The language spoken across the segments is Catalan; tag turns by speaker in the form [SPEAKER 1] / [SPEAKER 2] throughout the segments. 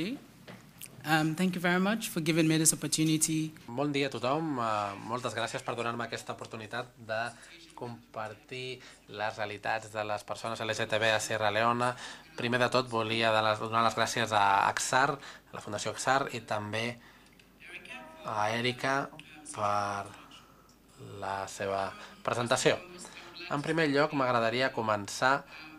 [SPEAKER 1] Thank you very much for giving me this opportunity.
[SPEAKER 2] Bon dia a tothom. Moltes gràcies per donar-me aquesta oportunitat de compartir les realitats de les persones LGTB a Sierra Leone. Primer de tot, volia donar les gràcies a AXAR, a la Fundació AXAR, i també a Erika per la seva presentació. En primer lloc, m'agradaria començar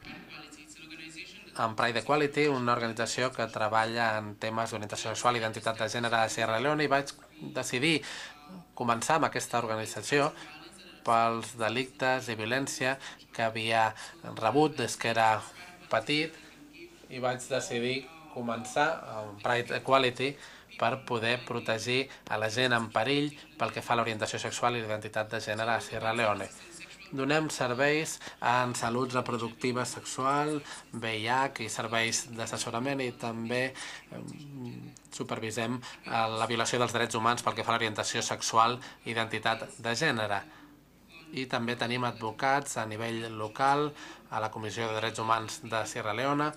[SPEAKER 2] amb Pride Equality, una organització que treballa en temes d'orientació sexual i identitat de gènere a Sierra Leone, i vaig decidir començar amb aquesta organització pels delictes i violència que havia rebut des que era petit, i vaig decidir començar amb Pride Equality per poder protegir a la gent en perill pel que fa a l'orientació sexual i l'identitat de gènere a Sierra Leone. Donem serveis en salut reproductiva sexual, VIH i serveis d'assessorament, i també supervisem la violació dels drets humans pel que fa a l'orientació sexual i identitat de gènere. I també tenim advocats a nivell local, a la Comissió de Drets Humans de Sierra Leone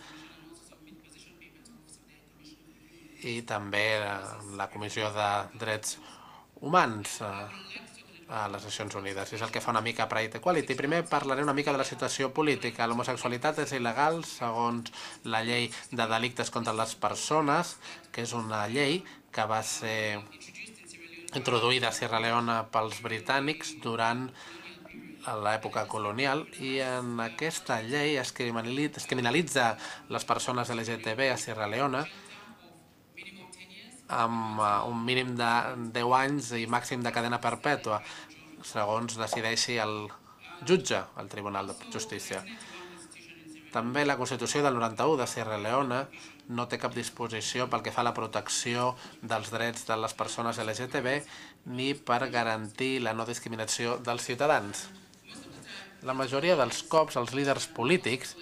[SPEAKER 2] i també la Comissió de Drets Humans a les Nacions Unides. És el que fa una mica Pride Equality. Primer parlaré una mica de la situació política. L'homosexualitat és il·legal segons la llei de delictes contra les persones, que és una llei que va ser introduïda a Sierra Leone pels britànics durant l'època colonial, i en aquesta llei es criminalitza les persones LGTB a Sierra Leone amb un mínim de 10 anys i màxim de cadena perpètua, segons decideixi el jutge, el Tribunal de Justícia. També la Constitució del 91 de Sierra Leone no té cap disposició pel que fa a la protecció dels drets de les persones LGTB ni per garantir la no discriminació dels ciutadans. La majoria dels cops els líders polítics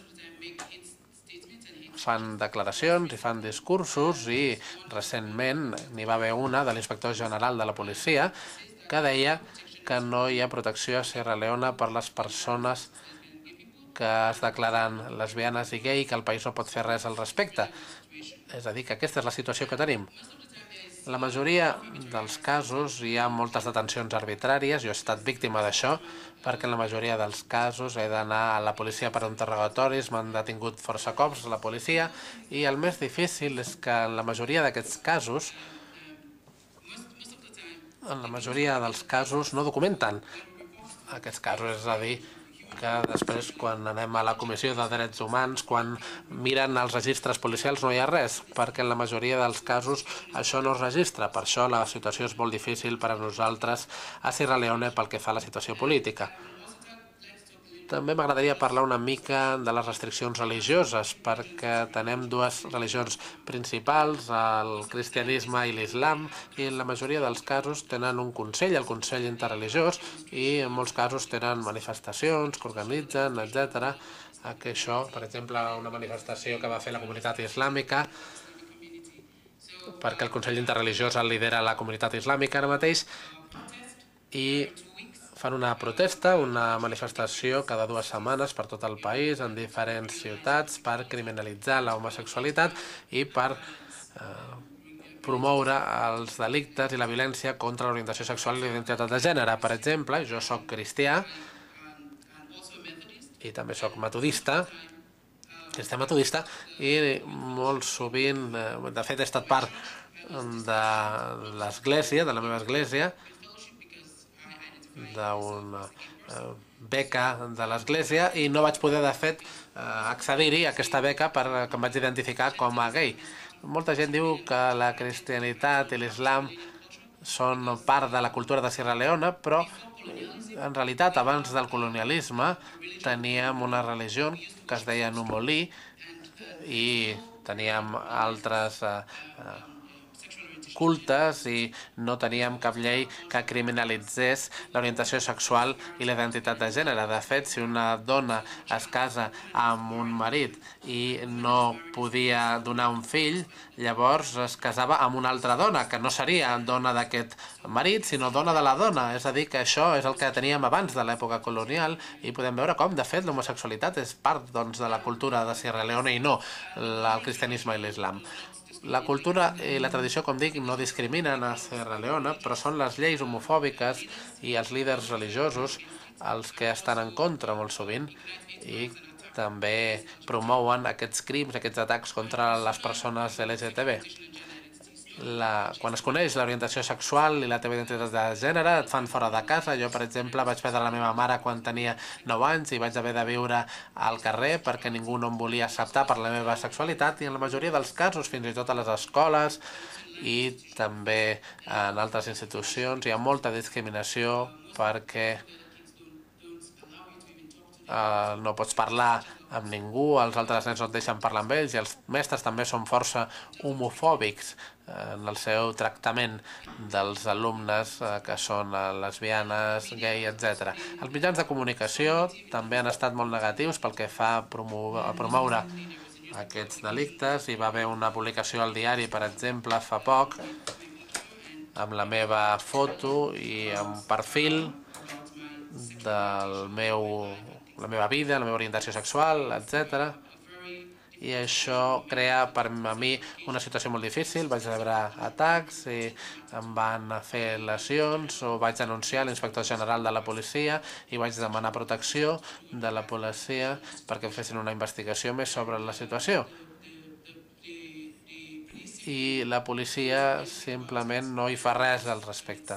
[SPEAKER 2] fan declaracions i fan discursos, i recentment n'hi va haver una de l'inspector general de la policia que deia que no hi ha protecció a Sierra Leone per les persones que es declaren lesbianes i gai, que el país no pot fer res al respecte. És a dir, que aquesta és la situació que tenim. La majoria dels casos hi ha moltes detencions arbitràries. Jo he estat víctima d'això, perquè en la majoria dels casos he d'anar a la policia per interrogatoris, m'han detingut força cops la policia, i el més difícil és que en la majoria d'aquests casos, no documenten aquests casos. És a dir, que després, quan anem a la Comissió de Drets Humans, quan miren els registres policials, no hi ha res, perquè en la majoria dels casos això no es registra. Per això la situació és molt difícil per a nosaltres a Sierra Leone pel que fa a la situació política. També m'agradaria parlar una mica de les restriccions religioses, perquè tenem dues religions principals, el cristianisme i l'islam, i en la majoria dels casos tenen un consell, el Consell Interreligiós, i en molts casos tenen manifestacions que organitzen, etc. Això, per exemple, una manifestació que va fer la comunitat islàmica, perquè el Consell Interreligiós el lidera la comunitat islàmica ara mateix, i fan una protesta, una manifestació cada 2 setmanes per tot el país, en diferents ciutats, per criminalitzar l'homosexualitat i per promoure els delictes i la violència contra l'orientació sexual i l'identitat de gènere. Per exemple, jo soc cristià i també soc metodista, i molt sovint, de fet, he estat part de l'església, de la meva església, d'una beca de l'església, i no vaig poder, de fet, accedir-hi a aquesta beca perquè em vaig identificar com a gai. Molta gent diu que la cristianitat i l'islam són part de la cultura de Sierra Leone, però en realitat abans del colonialisme teníem una religió que es deia Numoli, i teníem altres cultes, i no teníem cap llei que criminalitzés l'orientació sexual i la identitat de gènere. De fet, si una dona es casa amb un marit i no podia donar un fill, llavors es casava amb una altra dona, que no seria dona d'aquest marit, sinó dona de la dona. És a dir, que això és el que teníem abans de l'època colonial, i podem veure com, de fet, l'homosexualitat és part de la cultura de Sierra Leone i no el cristianisme i l'islam. La cultura i la tradició, com dic, no discriminen a Sierra Leone, però són les lleis homofòbiques i els líders religiosos els que estan en contra molt sovint i també promouen aquests crims, aquests atacs contra les persones LGTB. Quan es coneix l'orientació sexual i la teva identitat de gènere, et fan fora de casa. Jo, per exemple, vaig perdre la meva mare quan tenia 9 anys i vaig haver de viure al carrer perquè ningú no em volia acceptar per la meva sexualitat, i en la majoria dels casos, fins i tot a les escoles i també en altres institucions, hi ha molta discriminació perquè no pots parlar amb ningú, els altres nens no et deixen parlar amb ells, i els mestres també són força homofòbics en el seu tractament dels alumnes que són lesbianes, gai, etc. Els mitjans de comunicació també han estat molt negatius pel que fa a promoure aquests delictes. Hi va haver una publicació al diari, per exemple, fa poc, amb la meva foto i un perfil de la meva vida, la meva orientació sexual, etc. I això crea per a mi una situació molt difícil. Vaig rebre atacs i em van fer lesions, o vaig denunciar l'inspector general de la policia i vaig demanar protecció de la policia perquè fessin una investigació més sobre la situació. I la policia simplement no hi fa res al respecte.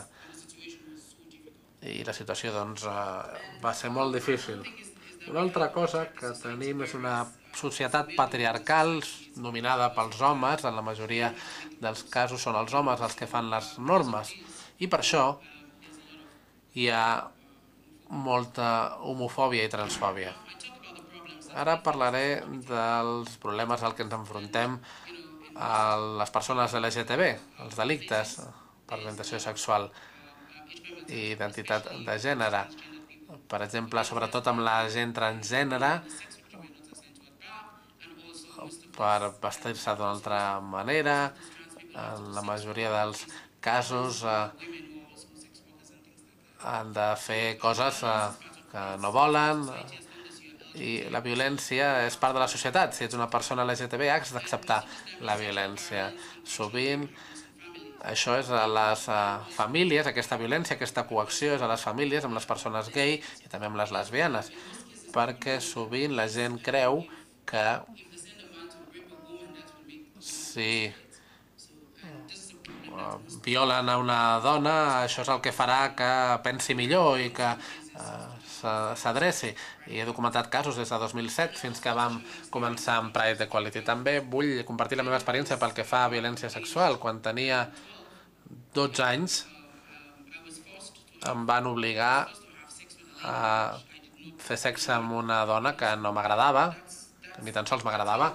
[SPEAKER 2] I la situació, doncs, va ser molt difícil. Una altra cosa que tenim és una societat patriarcal dominada pels homes. En la majoria dels casos són els homes els que fan les normes. I per això hi ha molta homofòbia i transfòbia. Ara parlaré dels problemes als que ens enfrontem a les persones LGTB, els delictes per orientació sexual i identitat de gènere. Per exemple, sobretot amb la gent transgènere, per vestir-se d'una altra manera. En la majoria dels casos han de fer coses que no volen, i la violència és part de la societat. Si ets una persona LGTB, has d'acceptar la violència. Sovint això és a les famílies, aquesta violència, aquesta coacció és a les famílies, amb les persones gai i també amb les lesbianes, perquè sovint la gent creu que si violen a una dona, això és el que farà que pensi millor i que s'adreci. I he documentat casos des de 2007 fins que vam començar amb Pride Equality. També vull compartir la meva experiència pel que fa a violència sexual. Quan tenia 12 anys em van obligar a fer sexe amb una dona que no m'agradava, que ni tan sols m'agradava,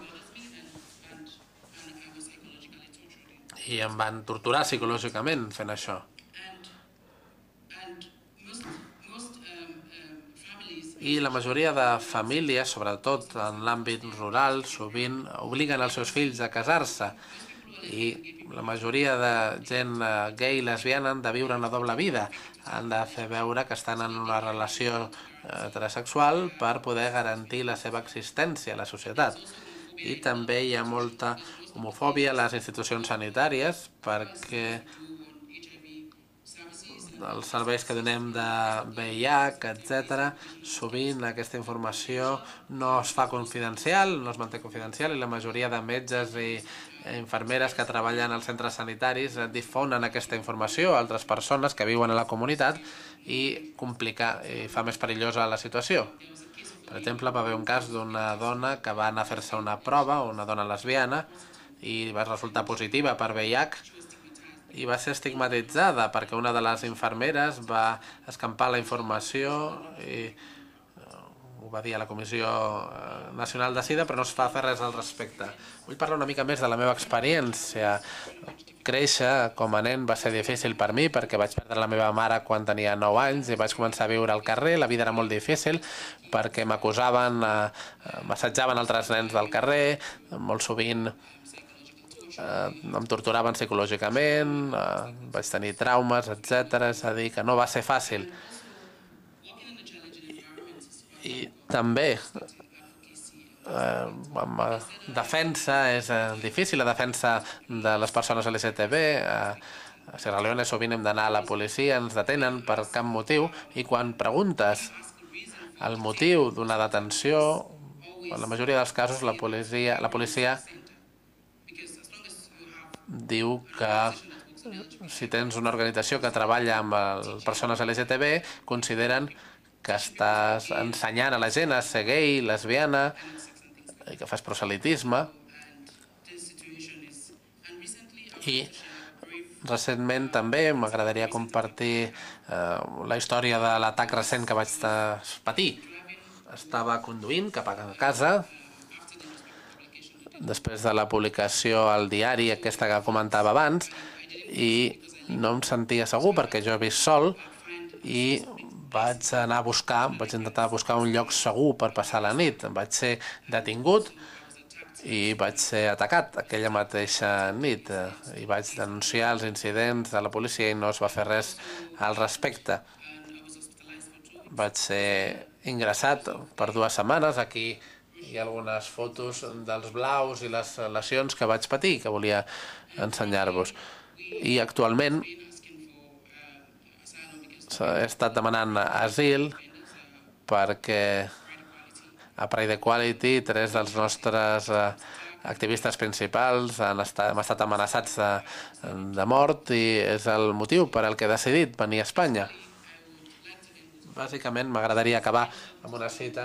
[SPEAKER 2] i em van torturar psicològicament fent això. I la majoria de famílies, sobretot en l'àmbit rural, sovint obliguen els seus fills a casar-se, i la majoria de gent gai i lesbiana han de viure una doble vida. Han de fer veure que estan en una relació heterosexual per poder garantir la seva existència a la societat. I també hi ha molta homofòbia a les institucions sanitàries perquè els serveis que donem de VIH, etc., sovint aquesta informació no es fa confidencial, no es manté confidencial, i la majoria de metges i infermeres que treballen als centres sanitaris difonen aquesta informació a altres persones que viuen a la comunitat i fa més perillosa la situació. Per exemple, va haver un cas d'una dona que va anar a fer-se una prova, una dona lesbiana, i va resultar positiva per VIH, i va ser estigmatitzada perquè una de les infermeres va escampar la informació i ho va dir a la Comissió Nacional de Sida, però no es va fer res al respecte. Vull parlar una mica més de la meva experiència. Créixer com a nen va ser difícil per mi perquè vaig perdre la meva mare quan tenia 9 anys i vaig començar a viure al carrer. La vida era molt difícil perquè m'acusaven, m'assetjaven altres nens del carrer, molt sovint em torturaven psicològicament, vaig tenir traumes, etc. És a dir, que no va ser fàcil. I també defensa és difícil, la defensa de les persones LGTB. A Sierra Leone sovint hem d'anar a la policia, ens detenen per cap motiu, i quan preguntes el motiu d'una detenció, en la majoria dels casos la policia diu que si tens una organització que treballa amb persones LGTB, consideren que estàs ensenyant a la gent a ser gay, lesbiana, i que fas proselitisme. I recentment també m'agradaria compartir la història de l'atac recent que vaig patir. Estava conduint cap a casa després de la publicació al diari, aquesta que comentava abans, i no em sentia segur perquè jo he vist sol i vaig intentar buscar un lloc segur per passar la nit. Vaig ser detingut i vaig ser atacat aquella mateixa nit i vaig denunciar els incidents a la policia i no es va fer res al respecte. Vaig ser ingressat per 2 setmanes. Aquí hi ha algunes fotos dels blaus i les lesions que vaig patir, que volia ensenyar-vos. I actualment he estat demanant asil perquè a Pride Equality 3 dels nostres activistes principals hem estat amenaçats de mort i és el motiu per al que he decidit venir a Espanya. Bàsicament m'agradaria acabar amb una cita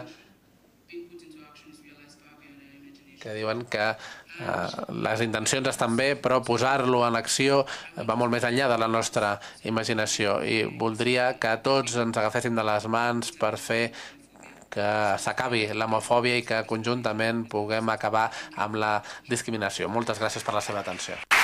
[SPEAKER 2] que diuen que les intencions estan bé, però posar-lo en acció va molt més enllà de la nostra imaginació, i voldria que tots ens agaféssim de les mans per fer que s'acabi l'homofòbia i que conjuntament puguem acabar amb la discriminació. Moltes gràcies per la seva atenció.